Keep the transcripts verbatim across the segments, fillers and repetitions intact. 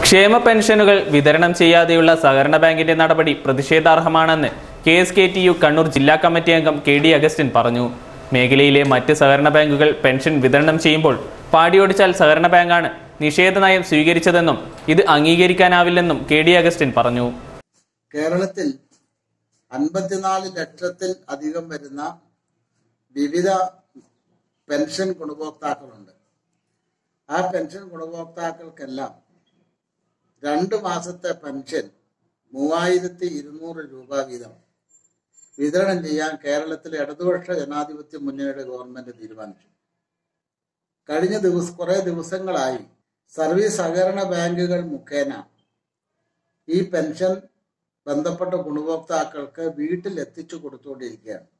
ക്ഷേമ പെൻഷനുകൾ വിതരണം ചെയ്യാതെയുള്ള സഹകരണ ബാങ്കിന്റെ നടപടി പ്രതിഷേധാർഹമാണെന്ന് K S K T U Kannur ജില്ലാ കമ്മിറ്റി അംഗം കെ ഡി അഗസ്റ്റിൻ പറഞ്ഞു. മേഖലയിലെ മറ്റ് സഹകരണ ബാങ്കുകൾ പെൻഷൻ വിതരണം ചെയ്യുമ്പോൾ പാടിയോടിച്ചാൽ സഹകരണ ബാങ്കാണ് നിഷേധ നയം സ്വീകരിച്ചതെന്നും ഇത് അംഗീകരിക്കാനാവില്ലെന്നും കെ ഡി അഗസ്റ്റിൻ പറഞ്ഞു. കേരളത്തിൽ അൻപത്തിനാല് ലക്ഷത്തിൽ അധികം വരുന്ന വിവിധ പെൻഷൻ ഗുണഭോക്താക്കളുണ്ട്. ആ പെൻഷൻ ഗുണഭോക്താക്കൾക്കെല്ലാം രണ്ട് മാസത്തെ പെൻഷൻ മൂവായിരത്തി ഇരുന്നൂറ് രൂപ വീതം വിതരണം ചെയ്യാൻ കേരളത്തിലെ ഇടതുപക്ഷ ജനാധിപത്യ മുന്നണിയുടെ ഗവൺമെന്റ് തീരുമാനിച്ചു. കഴിഞ്ഞ ദിവസം കുറെ ദിവസങ്ങളായി സർവീസ് സഹകരണ ബാങ്കുകൾ മുഖേന ഈ പെൻഷൻ ബന്ധപ്പെട്ട ഗുണഭോക്താക്കൾക്ക് വീട്ടിൽ എത്തിച്ചു കൊടുത്തുകൊണ്ടിരിക്കുകയാണ്.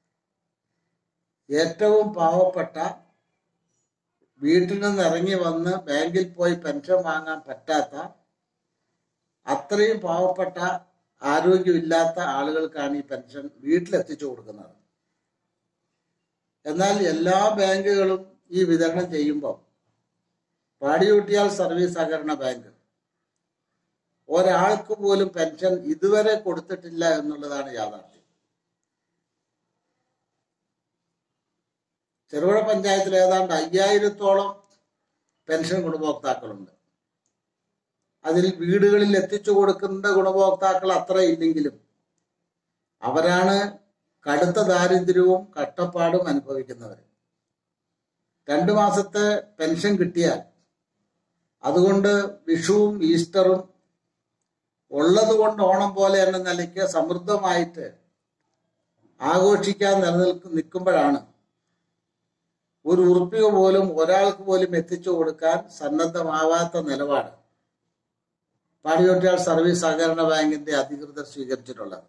ഏറ്റവും പാവപ്പെട്ട, വീട്ടിൽ നിന്ന് ഇറങ്ങി വന്ന് ബാങ്കിൽ പോയി പെൻഷൻ വാങ്ങാൻ പറ്റാത്ത, അത്രയും പാവപ്പെട്ട ആരോഗ്യമില്ലാത്ത ആളുകൾക്കാണ് ഈ പെൻഷൻ വീട്ടിലെത്തിച്ചു കൊടുക്കുന്നത്. എന്നാൽ എല്ലാ ബാങ്കുകളും ഈ വിതരണം ചെയ്യുമ്പോൾ പാടിയൂട്ടിയാൽ സർവീസ് സഹകരണ ബാങ്ക് ഒരാൾക്ക് പോലും പെൻഷൻ ഇതുവരെ കൊടുത്തിട്ടില്ല എന്നുള്ളതാണ് യാഥാർത്ഥ്യം. ചെറുപുഴ പഞ്ചായത്തിൽ ഏതാണ്ട് അയ്യായിരത്തോളം പെൻഷൻ ഗുണഭോക്താക്കളുണ്ട്. അതിൽ വീടുകളിൽ എത്തിച്ചു കൊടുക്കുന്ന ഗുണഭോക്താക്കൾ അത്ര ഇല്ലെങ്കിലും അവരാണ് കടുത്ത ദാരിദ്ര്യവും കഷ്ടപ്പാടും അനുഭവിക്കുന്നവർ. രണ്ടു മാസത്തെ പെൻഷൻ കിട്ടിയാൽ അതുകൊണ്ട് വിഷുവും ഈസ്റ്ററും ഉള്ളത് കൊണ്ട് ഓണം പോലെ എന്ന നിലയ്ക്ക് സമൃദ്ധമായിട്ട് ആഘോഷിക്കാൻ നിലനിൽക്ക് നിൽക്കുമ്പോഴാണ് ഒരു ഉറുപ്പിക പോലും ഒരാൾക്ക് പോലും എത്തിച്ചു കൊടുക്കാൻ സന്നദ്ധമാവാത്ത നിലപാട് പാടിയോട്ടിയാൽ സർവീസ് സഹകരണ ബാങ്കിന്റെ അധികൃതർ സ്വീകരിച്ചിട്ടുള്ളത്.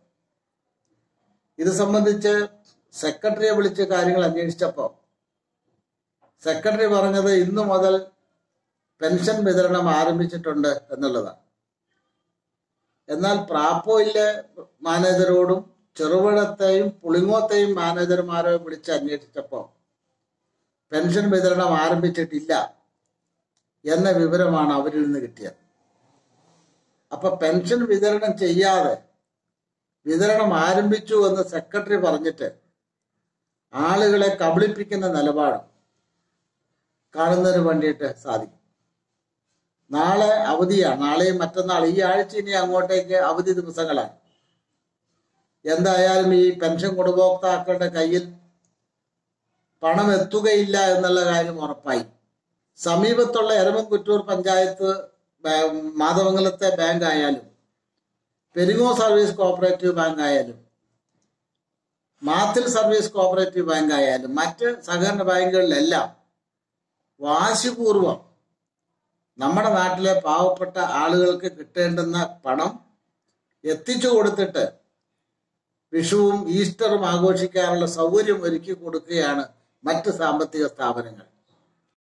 ഇത് സംബന്ധിച്ച് സെക്രട്ടറിയെ വിളിച്ച് കാര്യങ്ങൾ അന്വേഷിച്ചപ്പോൾ സെക്രട്ടറി പറഞ്ഞത് ഇന്നു മുതൽ പെൻഷൻ വിതരണം ആരംഭിച്ചിട്ടുണ്ട് എന്നുള്ളതാണ്. എന്നാൽ പ്രാപ്പോയിലെ മാനേജരോടും ചെറുപുഴത്തെയും പുളിങ്ങോത്തെയും മാനേജർമാരെ വിളിച്ച് അന്വേഷിച്ചപ്പോൾ പെൻഷൻ വിതരണം ആരംഭിച്ചിട്ടില്ല എന്ന വിവരമാണ് അവരിൽ നിന്ന് കിട്ടിയത്. അപ്പൊ പെൻഷൻ വിതരണം ചെയ്യാതെ വിതരണം ആരംഭിച്ചു എന്ന് സെക്രട്ടറി പറഞ്ഞിട്ട് ആളുകളെ കബളിപ്പിക്കുന്ന നിലപാട് കാണുന്നതിന് വേണ്ടിയിട്ട് സാധിക്കും. നാളെ അവധിയാണ്, നാളെയും മറ്റന്നാൾ, ഈ ആഴ്ച ഇനി അങ്ങോട്ടേക്ക് അവധി ദിവസങ്ങളാണ്. എന്തായാലും ഈ പെൻഷൻ ഗുണഭോക്താക്കളുടെ കയ്യിൽ പണം എത്തുകയില്ല എന്നുള്ള കാര്യം ഉറപ്പായി. സമീപത്തുള്ള എരമംകുറ്റൂർ പഞ്ചായത്ത് മാതമംഗലത്തെ ബാങ്ക് ആയാലും പെരിങ്ങോ സർവീസ് കോഓപ്പറേറ്റീവ് ബാങ്ക് ആയാലും മാത്തിൽ സർവീസ് കോഓപ്പറേറ്റീവ് ബാങ്ക് ആയാലും മറ്റ് സഹകരണ ബാങ്കുകളിലെല്ലാം വാശിപൂർവം നമ്മുടെ നാട്ടിലെ പാവപ്പെട്ട ആളുകൾക്ക് കിട്ടേണ്ടുന്ന പണം എത്തിച്ചു കൊടുത്തിട്ട് വിഷുവും ഈസ്റ്ററും ആഘോഷിക്കാനുള്ള സൗകര്യം ഒരുക്കി കൊടുക്കുകയാണ് മറ്റ് സാമ്പത്തിക സ്ഥാപനങ്ങൾ.